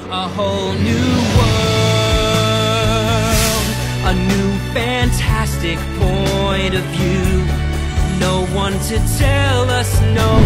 a whole new world, a new fantastic point of view. No one to tell us no.